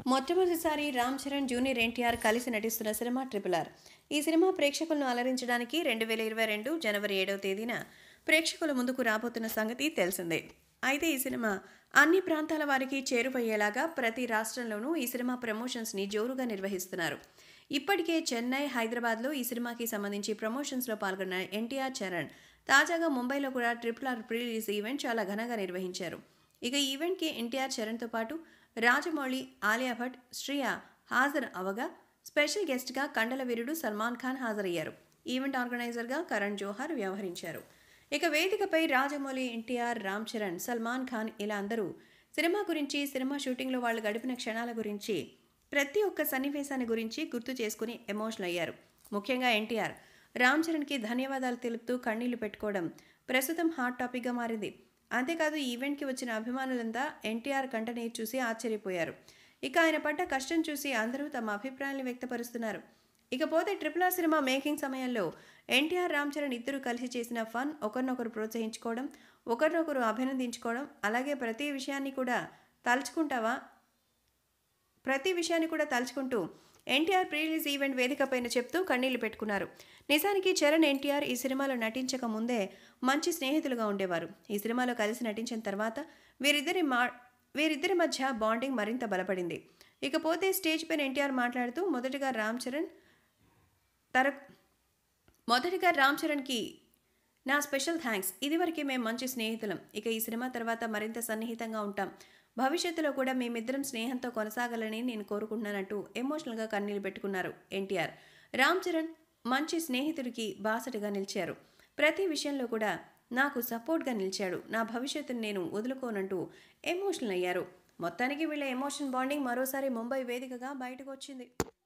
మొట్టమొదటిసారి రామ్ చరణ్ జూనియర్ ఎన్టీఆర్ కలిసి నటిస్తున్న సినిమా RRR. ఈ సినిమా ప్రేక్షకులను అలరించడానికి 2022 జనవరి 7వ తేదీన ప్రేక్షకుల ముందుకు రాబోతున్న సంగతి తెలిసిందే. అయితే ఈ సినిమా అన్ని ప్రాంతాల వారికి చేరువయ్యేలాగా ప్రతి రాష్ట్రంలోనూ ఈ సినిమా ప్రమోషన్స్ని జోరుగా నిర్వహిస్తున్నారు. ఇప్పటికే చెన్నై, హైదరాబాద్లో ఈ సినిమాకి సంబంధించి ప్రమోషన్స్లో పాల్గొన్న ఎన్టీఆర్ చరణ్ తాజాగా ముంబైలో కూడా RRR ప్రీ రిలీజ్ ఈవెంట్ చాలా ఘనంగా నిర్వహించారు. ఇక ఈ ఈవెంట్కి ఎన్టీఆర్ చరణ్తో పాటు రాజమౌళి, ఆలియా భట్, శ్రియా హాజరు అవగా స్పెషల్ గెస్ట్గా కండల వీరుడు సల్మాన్ ఖాన్ హాజరయ్యారు. ఈవెంట్ ఆర్గనైజర్గా కరణ్ జోహార్ వ్యవహరించారు. ఇక వేదికపై రాజమౌళి, ఎన్టీఆర్, రామ్ చరణ్, సల్మాన్ ఖాన్ ఇలా అందరూ సినిమా గురించి, సినిమా షూటింగ్లో వాళ్ళు గడిపిన క్షణాల గురించి, ప్రతి ఒక్క సన్నివేశాన్ని గురించి గుర్తు చేసుకుని ఎమోషనల్ అయ్యారు. ముఖ్యంగా ఎన్టీఆర్ రామ్ చరణ్కి ధన్యవాదాలు తెలుపుతూ కన్నీళ్లు పెట్టుకోవడం ప్రస్తుతం హాట్ టాపిక్గా మారింది. అంతేకాదు ఈ ఈవెంట్కి వచ్చిన అభిమానులంతా ఎన్టీఆర్ కంటనీరు చూసి ఆశ్చర్యపోయారు. ఇక ఆయన పడ్డ కష్టం చూసి అందరూ తమ అభిప్రాయాలను వ్యక్తపరుస్తున్నారు. ఇకపోతే RRR సినిమా మేకింగ్ సమయంలో ఎన్టీఆర్, రామ్ చరణ్ ఇద్దరు కలిసి చేసిన ఫన్, ఒకరినొకరు ప్రోత్సహించుకోవడం, ఒకరినొకరు అభినందించుకోవడం, అలాగే ప్రతి విషయాన్ని కూడా తలుచుకుంటూ ఎన్టీఆర్ ప్రీ రిలీజ్ ఈవెంట్ వేదికపైన చెప్తూ కన్నీళ్లు పెట్టుకున్నారు. నిజానికి చరణ్, ఎన్టీఆర్ ఈ సినిమాలో నటించక ముందే మంచి స్నేహితులుగా ఉండేవారు. ఈ సినిమాలో కలిసి నటించిన తర్వాత వీరిద్దరి మధ్య బాండింగ్ మరింత బలపడింది. ఇకపోతే స్టేజ్ పైన ఎన్టీఆర్ మాట్లాడుతూ మొదటిగా రామ్ చరణ్కి నా స్పెషల్ థ్యాంక్స్. ఇదివరకే మేము మంచి స్నేహితులం. ఇక ఈ సినిమా తర్వాత మరింత సన్నిహితంగా ఉంటాం. భవిష్యత్తులో కూడా మేమిద్దరం స్నేహంతో కొనసాగాలని నేను కోరుకుంటున్నానంటూ ఎమోషనల్గా కన్నీళ్లు పెట్టుకున్నారు ఎన్టీఆర్. రామ్ చరణ్ మంచి స్నేహితుడికి బాసటగా నిలిచారు. ప్రతి విషయంలో కూడా నాకు సపోర్ట్గా నిలిచాడు. నా భవిష్యత్తును నేను వదులుకోనంటూ ఎమోషనల్ అయ్యారు. మొత్తానికి వీళ్ళ ఎమోషన్ బాండింగ్ మరోసారి ముంబై వేదికగా బయటకు వచ్చింది.